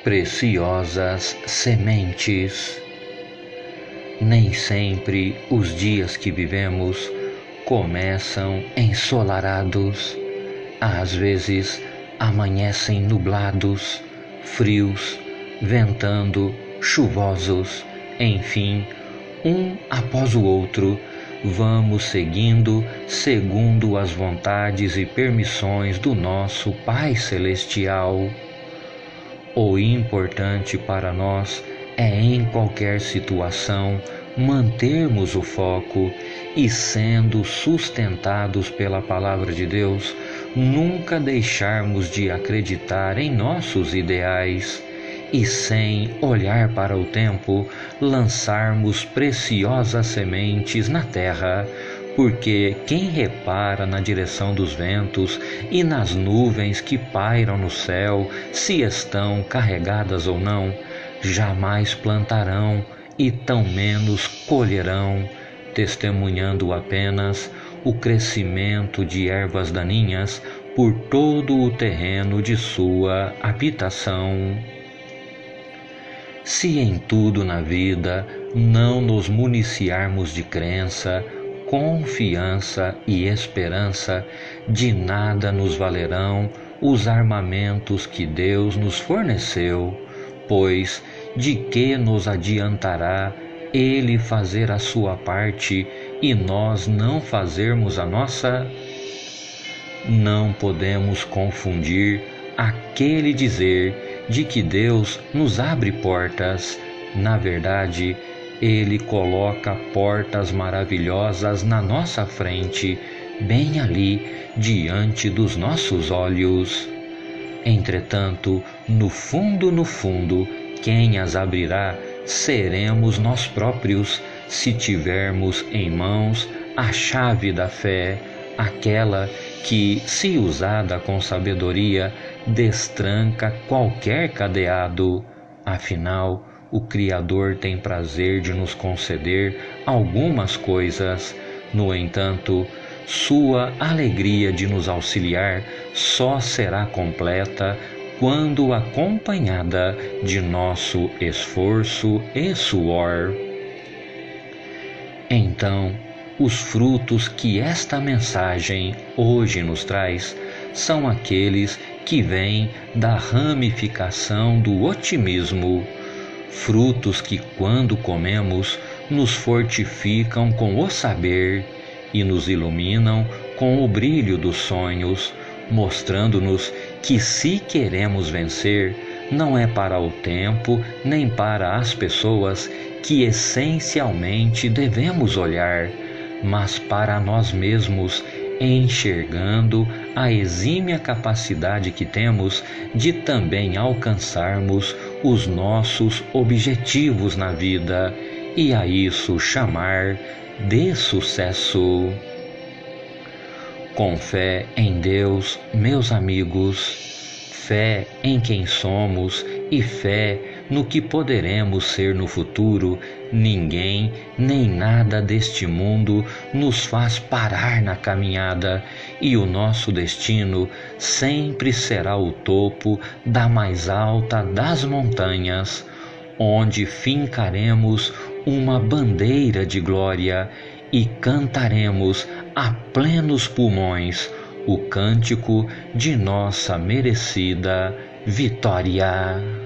Preciosas sementes. Nem sempre os dias que vivemos começam ensolarados. Às vezes amanhecem nublados, frios, ventando, chuvosos. Enfim, um após o outro, vamos segundo as vontades e permissões do nosso Pai Celestial. O importante para nós é, em qualquer situação, mantermos o foco e, sendo sustentados pela Palavra de Deus, nunca deixarmos de acreditar em nossos ideais e, sem olhar para o tempo, lançarmos preciosas sementes na terra, porque quem repara na direção dos ventos e nas nuvens que pairam no céu, se estão carregadas ou não, jamais plantarão e tão menos colherão, testemunhando apenas o crescimento de ervas daninhas por todo o terreno de sua habitação. Se em tudo na vida não nos municiarmos de crença, confiança e esperança, de nada nos valerão os armamentos que Deus nos forneceu, pois de que nos adiantará Ele fazer a sua parte e nós não fazermos a nossa? Não podemos confundir aquele dizer de que Deus nos abre portas. Na verdade, Ele coloca portas maravilhosas na nossa frente, bem ali, diante dos nossos olhos. Entretanto, no fundo, quem as abrirá seremos nós próprios, se tivermos em mãos a chave da fé, aquela que, se usada com sabedoria, destranca qualquer cadeado. Afinal, o Criador tem prazer de nos conceder algumas coisas. No entanto, sua alegria de nos auxiliar só será completa quando acompanhada de nosso esforço e suor. Então, os frutos que esta mensagem hoje nos traz são aqueles que vêm da ramificação do otimismo, frutos que, quando comemos, nos fortificam com o saber e nos iluminam com o brilho dos sonhos, mostrando-nos que, se queremos vencer, não é para o tempo nem para as pessoas que essencialmente devemos olhar, mas para nós mesmos, enxergando a exímia capacidade que temos de também alcançarmos os nossos objetivos na vida e a isso chamar de sucesso. Com fé em Deus, meus amigos, fé em quem somos e fé no que poderemos ser no futuro, ninguém nem nada deste mundo nos faz parar na caminhada, e o nosso destino sempre será o topo da mais alta das montanhas, onde fincaremos uma bandeira de glória e cantaremos a plenos pulmões o cântico de nossa merecida vitória.